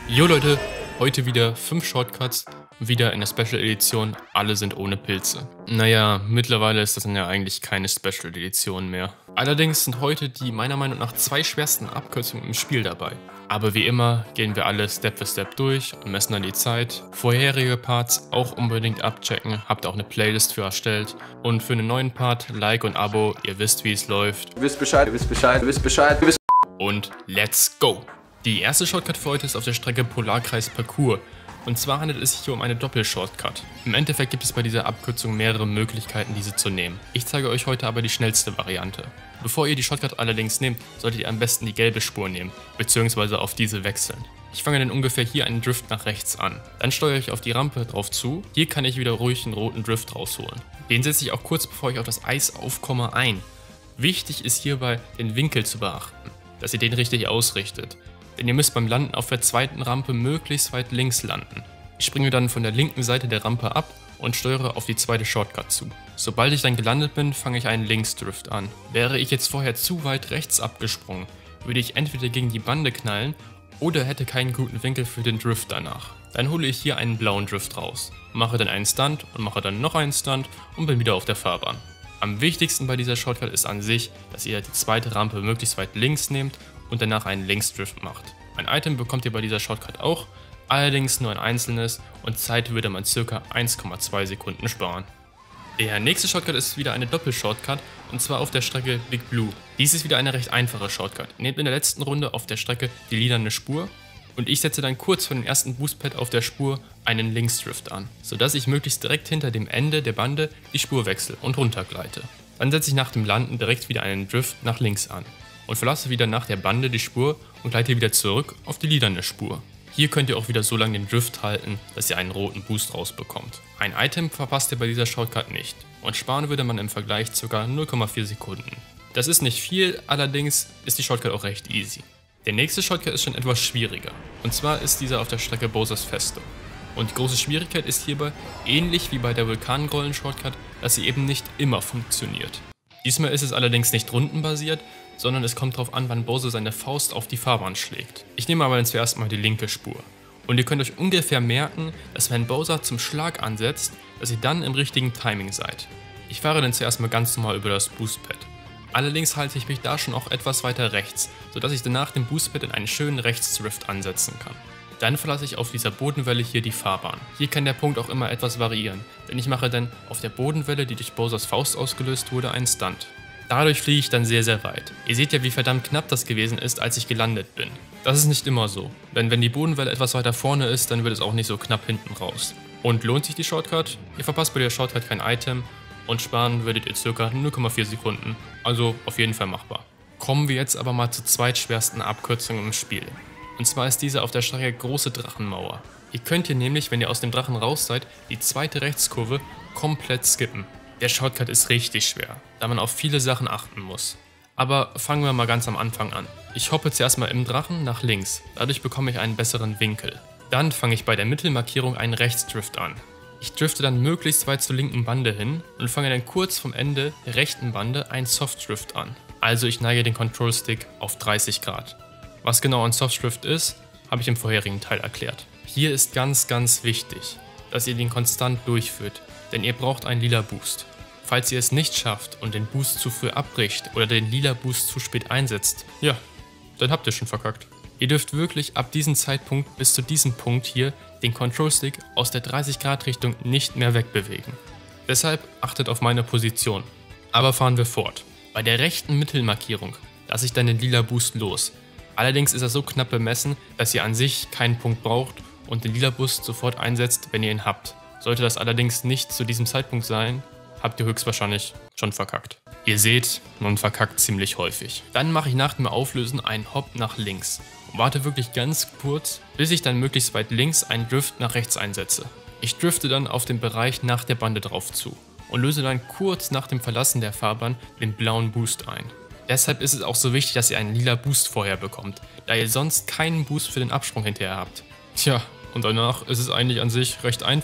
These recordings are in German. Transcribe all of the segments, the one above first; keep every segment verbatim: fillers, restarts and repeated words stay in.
Jo Leute, heute wieder fünf Shortcuts, wieder in der Special Edition, alle sind ohne Pilze. Naja, mittlerweile ist das dann ja eigentlich keine Special Edition mehr. Allerdings sind heute die meiner Meinung nach zwei schwersten Abkürzungen im Spiel dabei. Aber wie immer gehen wir alle Step für Step durch und messen dann die Zeit. Vorherige Parts auch unbedingt abchecken, habt auch eine Playlist für erstellt. Und für einen neuen Part, Like und Abo, ihr wisst wie es läuft. Du wisst Bescheid, du wisst Bescheid, du wisst Bescheid, du wisst. Und let's go! Die erste Shortcut für heute ist auf der Strecke Polarkreis Parcours. Und zwar handelt es sich hier um eine Doppel-Shortcut. Im Endeffekt gibt es bei dieser Abkürzung mehrere Möglichkeiten, diese zu nehmen. Ich zeige euch heute aber die schnellste Variante. Bevor ihr die Shortcut allerdings nehmt, solltet ihr am besten die gelbe Spur nehmen, beziehungsweise auf diese wechseln. Ich fange dann ungefähr hier einen Drift nach rechts an. Dann steuere ich auf die Rampe drauf zu. Hier kann ich wieder ruhig einen roten Drift rausholen. Den setze ich auch kurz bevor ich auf das Eis aufkomme ein. Wichtig ist hierbei, den Winkel zu beachten, dass ihr den richtig ausrichtet. Denn ihr müsst beim Landen auf der zweiten Rampe möglichst weit links landen. Ich springe dann von der linken Seite der Rampe ab und steuere auf die zweite Shortcut zu. Sobald ich dann gelandet bin, fange ich einen Linksdrift an. Wäre ich jetzt vorher zu weit rechts abgesprungen, würde ich entweder gegen die Bande knallen oder hätte keinen guten Winkel für den Drift danach. Dann hole ich hier einen blauen Drift raus, mache dann einen Stunt und mache dann noch einen Stunt und bin wieder auf der Fahrbahn. Am wichtigsten bei dieser Shortcut ist an sich, dass ihr die zweite Rampe möglichst weit links nehmt und danach einen Linksdrift macht. Ein Item bekommt ihr bei dieser Shortcut auch, allerdings nur ein einzelnes und Zeit würde man ca. eins Komma zwei Sekunden sparen. Der nächste Shortcut ist wieder eine Doppel-Shortcut und zwar auf der Strecke Big Blue. Dies ist wieder eine recht einfache Shortcut. Nehmt in der letzten Runde auf der Strecke die lilane Spur und ich setze dann kurz vor dem ersten Boostpad auf der Spur einen Linksdrift an, sodass ich möglichst direkt hinter dem Ende der Bande die Spur wechsle und runtergleite. Dann setze ich nach dem Landen direkt wieder einen Drift nach links an und verlasse wieder nach der Bande die Spur und gleite wieder zurück auf die lilane Spur. Hier könnt ihr auch wieder so lange den Drift halten, dass ihr einen roten Boost rausbekommt. Ein Item verpasst ihr bei dieser Shortcut nicht und sparen würde man im Vergleich ca. null Komma vier Sekunden. Das ist nicht viel, allerdings ist die Shortcut auch recht easy. Der nächste Shortcut ist schon etwas schwieriger und zwar ist dieser auf der Strecke Bowser's Festung. Und die große Schwierigkeit ist hierbei, ähnlich wie bei der Vulkangrollen-Shortcut, dass sie eben nicht immer funktioniert. Diesmal ist es allerdings nicht rundenbasiert, sondern es kommt darauf an, wann Bowser seine Faust auf die Fahrbahn schlägt. Ich nehme aber zuerst mal die linke Spur. Und ihr könnt euch ungefähr merken, dass wenn Bowser zum Schlag ansetzt, dass ihr dann im richtigen Timing seid. Ich fahre dann zuerst mal ganz normal über das Boostpad. Allerdings halte ich mich da schon auch etwas weiter rechts, sodass ich danach den Boostpad in einen schönen Rechtsdrift ansetzen kann. Dann verlasse ich auf dieser Bodenwelle hier die Fahrbahn. Hier kann der Punkt auch immer etwas variieren, denn ich mache dann auf der Bodenwelle, die durch Bowsers Faust ausgelöst wurde, einen Stunt. Dadurch fliege ich dann sehr sehr weit. Ihr seht ja, wie verdammt knapp das gewesen ist, als ich gelandet bin. Das ist nicht immer so, denn wenn die Bodenwelle etwas weiter vorne ist, dann wird es auch nicht so knapp hinten raus. Und lohnt sich die Shortcut? Ihr verpasst bei der Shortcut kein Item und sparen würdet ihr ca. null Komma vier Sekunden, also auf jeden Fall machbar. Kommen wir jetzt aber mal zur zweitschwersten Abkürzung im Spiel. Und zwar ist diese auf der Strecke Große Drachenmauer. Ihr könnt hier nämlich, wenn ihr aus dem Drachen raus seid, die zweite Rechtskurve komplett skippen. Der Shortcut ist richtig schwer, da man auf viele Sachen achten muss. Aber fangen wir mal ganz am Anfang an. Ich hoppe zuerst mal im Drachen nach links, dadurch bekomme ich einen besseren Winkel. Dann fange ich bei der Mittelmarkierung einen Rechtsdrift an. Ich drifte dann möglichst weit zur linken Bande hin und fange dann kurz vom Ende der rechten Bande einen Softdrift an. Also ich neige den Control Stick auf dreißig Grad. Was genau ein Softdrift ist, habe ich im vorherigen Teil erklärt. Hier ist ganz ganz wichtig, dass ihr den konstant durchführt, denn ihr braucht einen lila Boost. Falls ihr es nicht schafft und den Boost zu früh abbricht oder den lila Boost zu spät einsetzt, ja, dann habt ihr schon verkackt. Ihr dürft wirklich ab diesem Zeitpunkt bis zu diesem Punkt hier den Control Stick aus der dreißig Grad Richtung nicht mehr wegbewegen. Deshalb achtet auf meine Position. Aber fahren wir fort. Bei der rechten Mittelmarkierung lasse ich dann den lila Boost los. Allerdings ist er so knapp bemessen, dass ihr an sich keinen Punkt braucht und den lila Boost sofort einsetzt, wenn ihr ihn habt. Sollte das allerdings nicht zu diesem Zeitpunkt sein, habt ihr höchstwahrscheinlich schon verkackt. Ihr seht, man verkackt ziemlich häufig. Dann mache ich nach dem Auflösen einen Hop nach links und warte wirklich ganz kurz, bis ich dann möglichst weit links einen Drift nach rechts einsetze. Ich drifte dann auf den Bereich nach der Bande drauf zu und löse dann kurz nach dem Verlassen der Fahrbahn den blauen Boost ein. Deshalb ist es auch so wichtig, dass ihr einen lila Boost vorher bekommt, da ihr sonst keinen Boost für den Absprung hinterher habt. Tja, und danach ist es eigentlich an sich recht einfach.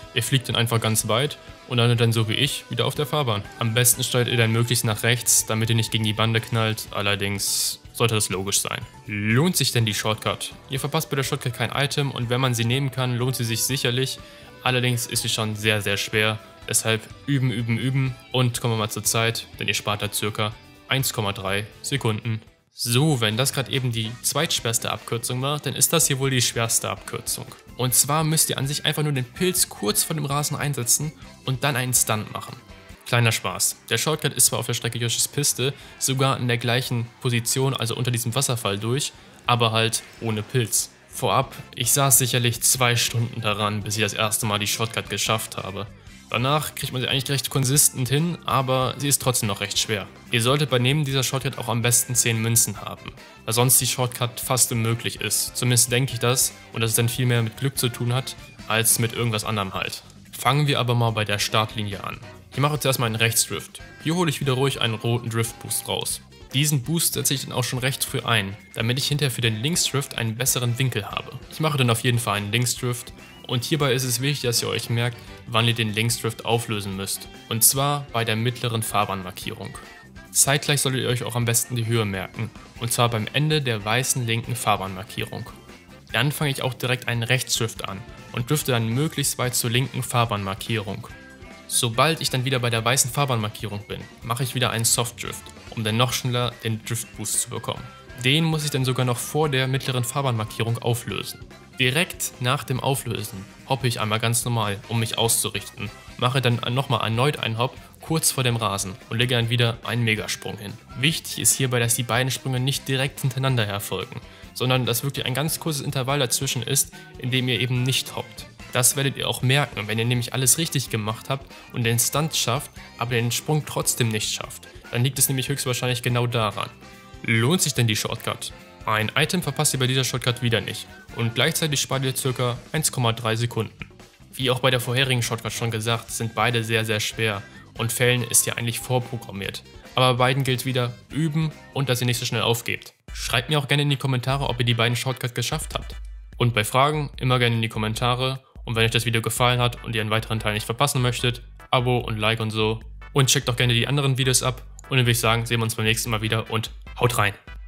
Ihr fliegt dann einfach ganz weit und landet dann so wie ich wieder auf der Fahrbahn. Am besten steuert ihr dann möglichst nach rechts, damit ihr nicht gegen die Bande knallt, allerdings sollte das logisch sein. Lohnt sich denn die Shortcut? Ihr verpasst bei der Shortcut kein Item und wenn man sie nehmen kann, lohnt sie sich sicherlich. Allerdings ist sie schon sehr, sehr schwer. Deshalb üben, üben, üben und kommen wir mal zur Zeit, denn ihr spart da circa eins Komma drei Sekunden. So, wenn das gerade eben die zweitschwerste Abkürzung war, dann ist das hier wohl die schwerste Abkürzung. Und zwar müsst ihr an sich einfach nur den Pilz kurz vor dem Rasen einsetzen und dann einen Stunt machen. Kleiner Spaß. Der Shortcut ist zwar auf der Strecke Yoshis Piste sogar in der gleichen Position, also unter diesem Wasserfall durch, aber halt ohne Pilz. Vorab, ich saß sicherlich zwei Stunden daran, bis ich das erste Mal die Shortcut geschafft habe. Danach kriegt man sie eigentlich recht konsistent hin, aber sie ist trotzdem noch recht schwer. Ihr solltet bei neben dieser Shortcut auch am besten zehn Münzen haben, da sonst die Shortcut fast unmöglich ist. Zumindest denke ich das und dass es dann viel mehr mit Glück zu tun hat, als mit irgendwas anderem halt. Fangen wir aber mal bei der Startlinie an. Ich mache zuerst mal einen Rechtsdrift. Hier hole ich wieder ruhig einen roten Drift-Boost raus. Diesen Boost setze ich dann auch schon recht früh ein, damit ich hinterher für den Linksdrift einen besseren Winkel habe. Ich mache dann auf jeden Fall einen Linksdrift und hierbei ist es wichtig, dass ihr euch merkt, wann ihr den Linksdrift auflösen müsst. Und zwar bei der mittleren Fahrbahnmarkierung. Zeitgleich solltet ihr euch auch am besten die Höhe merken, und zwar beim Ende der weißen linken Fahrbahnmarkierung. Dann fange ich auch direkt einen Rechtsdrift an und drifte dann möglichst weit zur linken Fahrbahnmarkierung. Sobald ich dann wieder bei der weißen Fahrbahnmarkierung bin, mache ich wieder einen Softdrift, um dann noch schneller den Driftboost zu bekommen. Den muss ich dann sogar noch vor der mittleren Fahrbahnmarkierung auflösen. Direkt nach dem Auflösen hoppe ich einmal ganz normal, um mich auszurichten, mache dann nochmal erneut einen Hopp kurz vor dem Rasen und lege dann wieder einen Megasprung hin. Wichtig ist hierbei, dass die beiden Sprünge nicht direkt hintereinander erfolgen, sondern dass wirklich ein ganz kurzes Intervall dazwischen ist, in dem ihr eben nicht hoppt. Das werdet ihr auch merken, wenn ihr nämlich alles richtig gemacht habt und den Stunt schafft, aber den Sprung trotzdem nicht schafft. Dann liegt es nämlich höchstwahrscheinlich genau daran. Lohnt sich denn die Shortcut? Ein Item verpasst ihr bei dieser Shortcut wieder nicht und gleichzeitig spart ihr ca. eins Komma drei Sekunden. Wie auch bei der vorherigen Shortcut schon gesagt, sind beide sehr sehr schwer und Fällen ist ja eigentlich vorprogrammiert. Aber bei beiden gilt wieder üben und dass ihr nicht so schnell aufgebt. Schreibt mir auch gerne in die Kommentare, ob ihr die beiden Shortcuts geschafft habt. Und bei Fragen immer gerne in die Kommentare. Und wenn euch das Video gefallen hat und ihr einen weiteren Teil nicht verpassen möchtet, Abo und Like und so. Und checkt auch gerne die anderen Videos ab. Und dann würde ich sagen, sehen wir uns beim nächsten Mal wieder und haut rein!